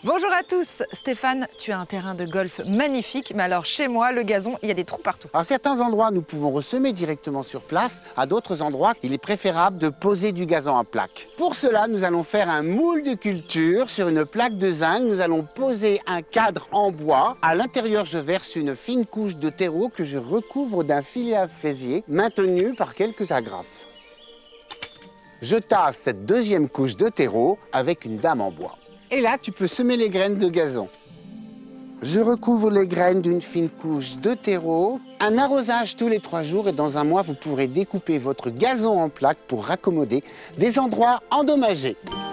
Bonjour à tous. Stéphane, tu as un terrain de golf magnifique, mais alors chez moi, le gazon, il y a des trous partout. À certains endroits, nous pouvons ressemer directement sur place. À d'autres endroits, il est préférable de poser du gazon en plaque. Pour cela, nous allons faire un moule de culture. Sur une plaque de zinc, nous allons poser un cadre en bois. À l'intérieur, je verse une fine couche de terreau que je recouvre d'un filet à fraisier, maintenu par quelques agrafes. Je tasse cette deuxième couche de terreau avec une dame en bois. Et là, tu peux semer les graines de gazon. Je recouvre les graines d'une fine couche de terreau. Un arrosage tous les 3 jours et dans un mois, vous pourrez découper votre gazon en plaques pour raccommoder des endroits endommagés.